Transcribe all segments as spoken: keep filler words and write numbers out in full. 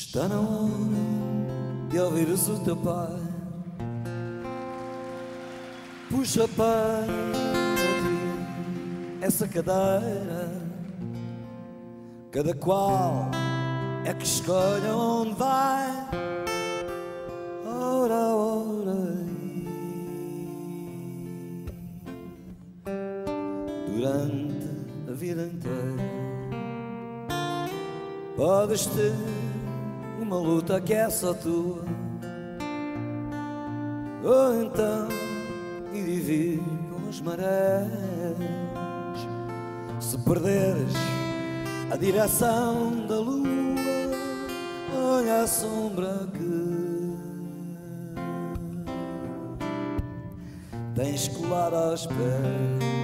Está na hora de ouvires o teu pai. Puxa para ti essa cadeira. Cada qual é que escolhe onde vai. Ora, ora, durante a vida inteira podes ter uma luta que é só tua, ou então ir e vir com as marés. Se perderes a direção da lua, olha a sombra que tens colado aos pés.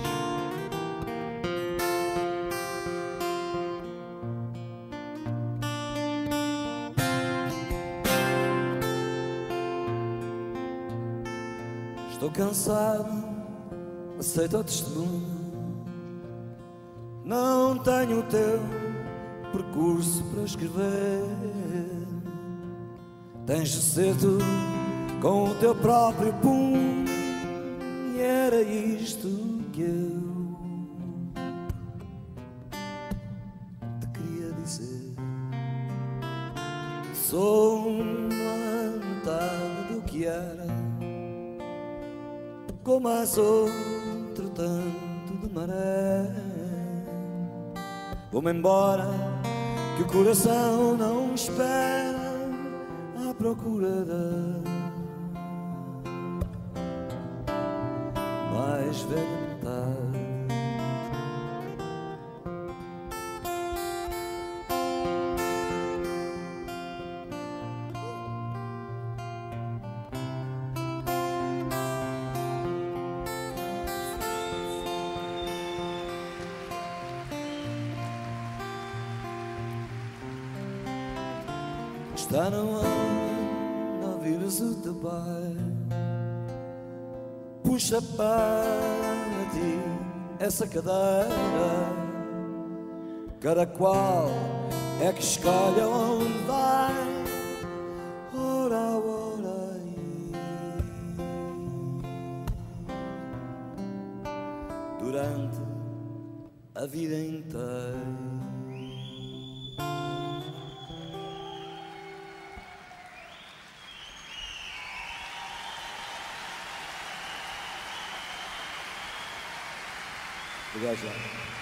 Estou cansado, aceito o testemunho. Não tenho o teu percurso para escrever. Tens de ser tu com o teu próprio punho. E era isto que eu te queria dizer. Sou uma metade do que era, com mais outro tanto de maré. Vou-me embora, que o coração não espera, à procura da mais velha metade. Está na hora de ouvires o teu pai. Puxa para ti essa cadeira. Cada qual é que escolhe onde vai. Ora, ora, durante a vida inteira. Obrigado, João.